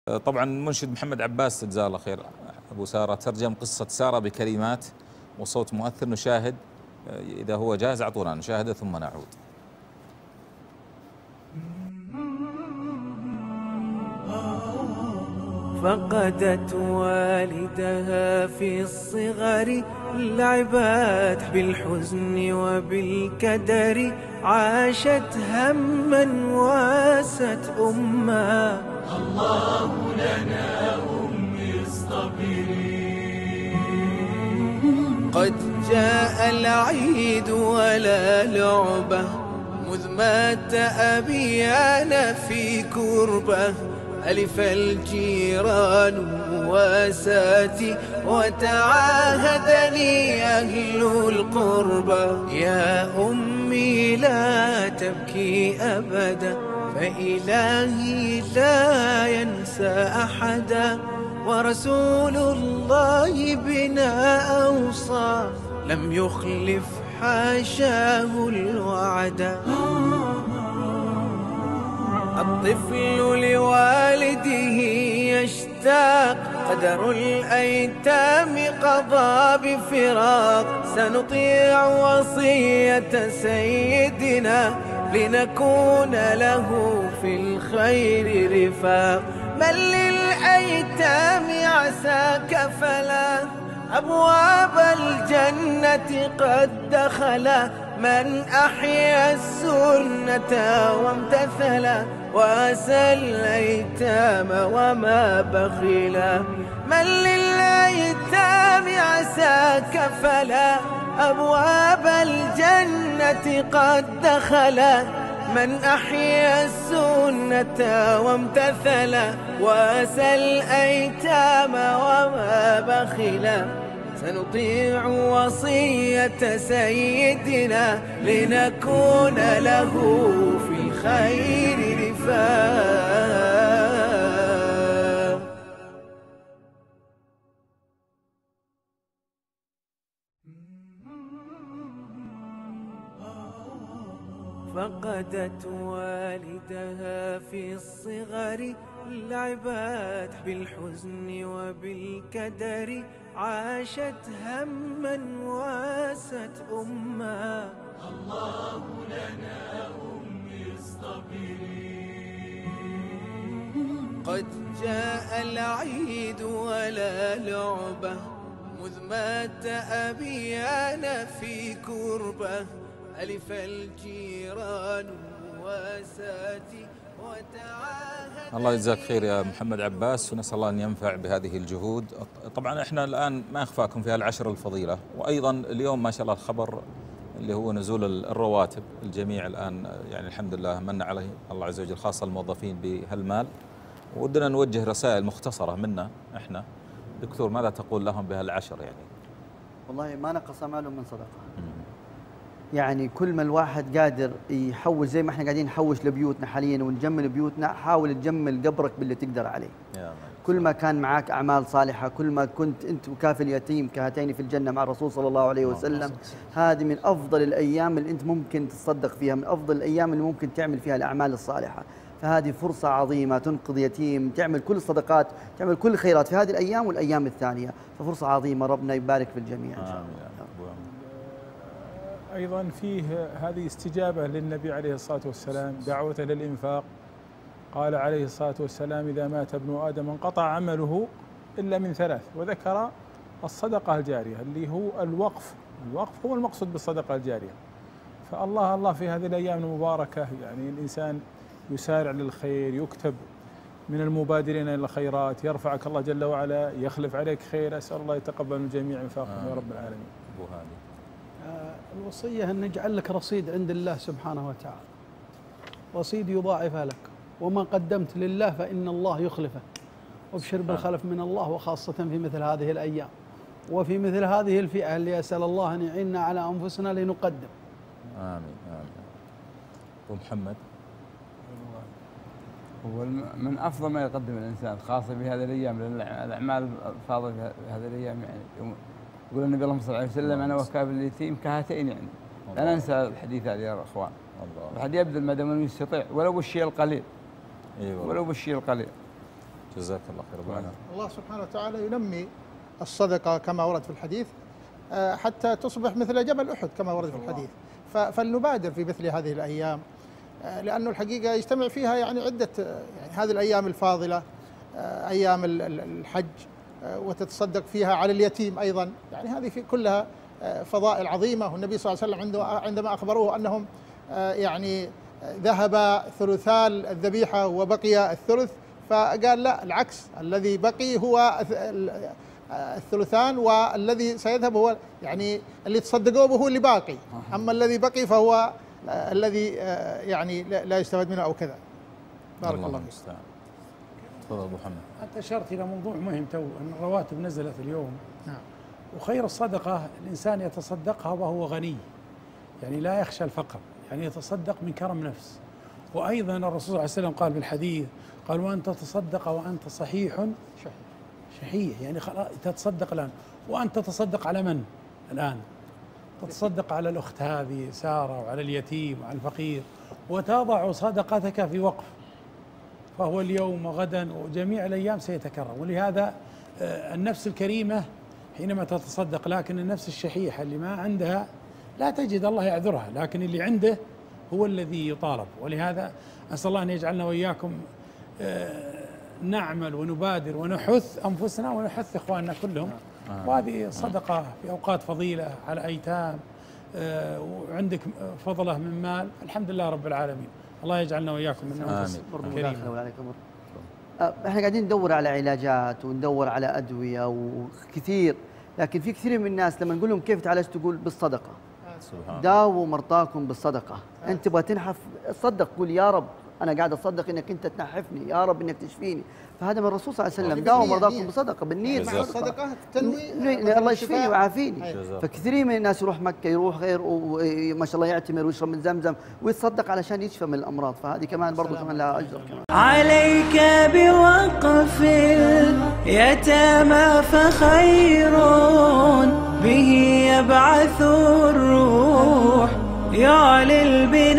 طبعا المنشد محمد عباس جزاه الله خير أبو سارة ترجم قصة سارة بكلمات وصوت مؤثر. نشاهد إذا هو جاهز أعطونا نشاهده ثم نعود. فقدت والدها في الصغر، لعبت بالحزن وبالكدر، عاشت هما واست أمها. الله لنا أمي اصطبري، قد جاء العيد ولا لعبة، مذ مات أبي أنا في كربة. ألف الجيران مواساتي، وتعاهدني أهل القربى. يا أمي لا تبكي أبدا، فإلهي لا ينسى أحدا. ورسول الله بنا أوصى، لم يخلف حاشاه الوعدا. الطفل لوالده يشتاق، قدر الأيتام قضى بفراق. سنطيع وصية سيدنا، لنكون له في الخير رفاق. من للأيتام عساك فلا، أبواب الجنة قد دخلا. من أحيا السنة وامتثلا، وأسى الأيتام وما بخلا. من للأيتام عساك فلا، أبواب الجنة قد دخلا. من أحيا السنة وامتثلا، وأسى الأيتام وما بخلا. سنطيع وصية سيدنا، لنكون له في الخير رفاق. فقدت والدها في الصغر، لعبت بالحزن وبالكدر، عاشت هما واست أمها. الله لنا أمي اصطبري، قد جاء العيد ولا لعبة، مذ مات أبي أنا في كربة. ألف الجيران مواساتي، وتعاهد. الله يجزاك خير يا محمد عباس، ونسأل الله أن ينفع بهذه الجهود. طبعا احنا الآن ما يخفاكم في العشر الفضيلة، وأيضا اليوم ما شاء الله الخبر اللي هو نزول الرواتب. الجميع الآن يعني الحمد لله من عليه الله عز وجل، خاصة الموظفين بهالمال. ودنا نوجه رسائل مختصرة منا احنا. دكتور ماذا تقول لهم بهالعشر يعني؟ والله ما نقص مال من صدقة. يعني كل ما الواحد قادر يحوش، زي ما احنا قاعدين نحوش لبيوتنا حاليا ونجمل بيوتنا، حاول تجمل قبرك باللي تقدر عليه. كل ما كان معك أعمال صالحة، كل ما كنت أنت وكافل اليتيم كهاتين في الجنة مع الرسول صلى الله عليه وسلم. هذه من أفضل الأيام اللي أنت ممكن تتصدق فيها، من أفضل الأيام اللي ممكن تعمل فيها الأعمال الصالحة. فهذه فرصة عظيمة، تنقذ يتيم، تعمل كل الصدقات، تعمل كل الخيرات في هذه الأيام والأيام الثانية. ففرصة عظيمة، ربنا يبارك في الجميع إن شاء الله. أيضا فيه هذه استجابة للنبي عليه الصلاة والسلام، دعوته للإنفاق. قال عليه الصلاة والسلام: إذا مات ابن آدم انقطع عمله إلا من ثلاث، وذكر الصدقة الجارية اللي هو الوقف. الوقف هو المقصود بالصدقة الجارية. فالله الله في هذه الأيام المباركة يعني الإنسان يسارع للخير، يكتب من المبادرين إلى الخيرات، يرفعك الله جل وعلا، يخلف عليك خير. أسأل الله يتقبل من جميع إنفاقكم يا رب العالمين. أبو هادي، الوصية أن نجعل لك رصيد عند الله سبحانه وتعالى، رصيد يضاعف لك، وما قدمت لله فإن الله يخلفه. وابشر بالخلف من الله، وخاصة في مثل هذه الأيام وفي مثل هذه الفئة اللي أسأل الله أن يعيننا على أنفسنا لنقدم. آمين آمين. أبو محمد، هو من أفضل ما يقدم الإنسان خاصة في هذه الأيام، لأن الأعمال الفاضلة في هذه الأيام يعني يقول النبي اللهم صل الله عليه وسلم: أنا وكافل اليتيم كهاتين. يعني لا ننسى الحديث هذا يا أخوان. الواحد يبذل ما دام يستطيع ولو بالشيء القليل. ولو بالشيء القليل. جزاك الله خير أبو علاء. الله سبحانه وتعالى ينمي الصدقة كما ورد في الحديث حتى تصبح مثل جبل أحد كما ورد في الحديث. فلنبادر في مثل هذه الأيام، لأنه الحقيقة يجتمع فيها يعني عدة، يعني هذه الأيام الفاضلة أيام الحج، وتتصدق فيها على اليتيم أيضا، يعني هذه في كلها فضائل عظيمة. والنبي صلى الله عليه وسلم عندما أخبروه أنهم يعني ذهب ثلثا الذبيحة وبقي الثلث، فقال لا، العكس، الذي بقي هو الثلثان، والذي سيذهب هو يعني اللي تصدقوا به هو اللي باقي، أما الذي بقي فهو الذي يعني لا يستفاد منه أو كذا. بارك الله فيك. تفضل أبو محمد. أنت أشرت إلى موضوع مهم تو، أن الرواتب نزلت اليوم. نعم. وخير الصدقة الإنسان يتصدقها وهو غني، يعني لا يخشى الفقر، يعني يتصدق من كرم نفس. وأيضا الرسول صلى الله عليه وسلم قال بالحديث، قال وأن تتصدق وأنت صحيح شحيح، يعني تتصدق الآن. وأن تتصدق على من الآن؟ تتصدق على الأخت هذه سارة، وعلى اليتيم وعلى الفقير، وتضع صدقتك في وقف، فهو اليوم وغدا وجميع الأيام سيتكرر. ولهذا النفس الكريمة حينما تتصدق، لكن النفس الشحيحة اللي ما عندها لا تجد، الله يعذرها، لكن اللي عنده هو الذي يطالب. ولهذا أسأل الله أن يجعلنا وإياكم نعمل ونبادر ونحث أنفسنا ونحث إخواننا كلهم. وهذه صدقة في أوقات فضيلة على أيتام، وعندك فضلة من مال، الحمد لله رب العالمين. الله يجعلنا وإياكم من أنفس كريمة. احنا قاعدين ندور على علاجات وندور على أدوية وكثير، لكن في كثير من الناس لما نقول لهم كيف تعالج تقول بالصدقة. داووا مرضاكم بالصدقة. انت تبغى تنحف، صدق، قول يا رب انا قاعد اصدق انك انت تنحفني، يا رب انك تشفيني. فهذا من الرسول صلى الله عليه وسلم، داووا مرضاكم بالصدقه، بالنية الصدقه تنوي الله يشفيني ويعافيني. فكثير من الناس يروح مكه، يروح غير، وما شاء الله يعتمر ويشرب من زمزم ويتصدق علشان يشفى من الامراض، فهذه كمان برضه كمان لها اجر كمان. عليك بوقف اليتامى فخير به يبعث الروح يعلي البيت